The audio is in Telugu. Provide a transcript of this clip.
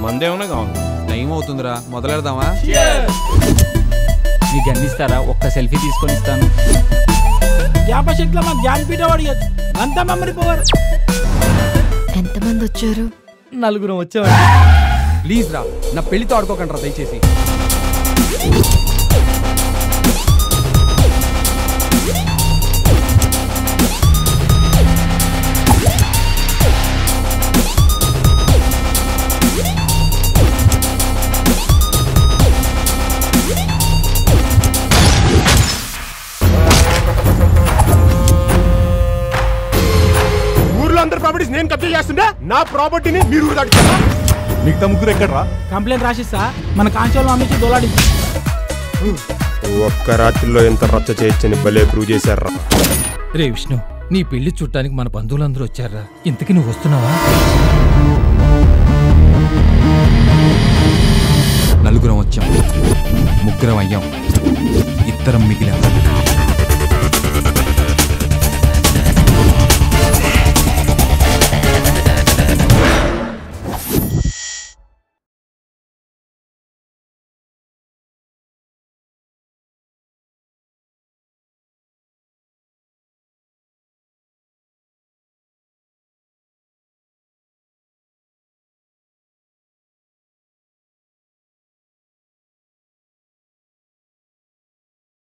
మందేమన్నా కావాలి. టైం అవుతుందిరా, మొదలెడదామా? మీకు అందిస్తారా? ఒక్క సెల్ఫీ తీసుకొని ఇస్తాను. జ్ఞాపశక్తిలో మాకు జ్ఞానపీఠ అడిగదు అంతా మెమరీ పవర్. ఎంతమంది వచ్చారు? 4 వచ్చామండి. ప్లీజ్ రా, నా పెళ్లితో ఆడుకోకండి రా దయచేసి. అందరి ప్రాపర్టీస్ నేను కబ్జా చేస్తుంటే నా ప్రాపర్టీని మీరు మిగతా ముగ్గురు ఎక్కడరా? కంప్లైంట్ రాసిస్తా, మన కాంచోళ్ళు అమ్మించి దోలాడి. ఒక్క రాత్రిలో ఎంత రచ్చ చేయొచ్చని భలే ప్రూవ్ చేశారా. రే విష్ణు, నీ పెళ్లి చుట్టానికి మన బంధువులందరూ వచ్చారా? ఇంతకీ నువ్వు వస్తున్నావా? 4 వచ్చాం, 3 అయ్యాం, 2 మిగిలాం.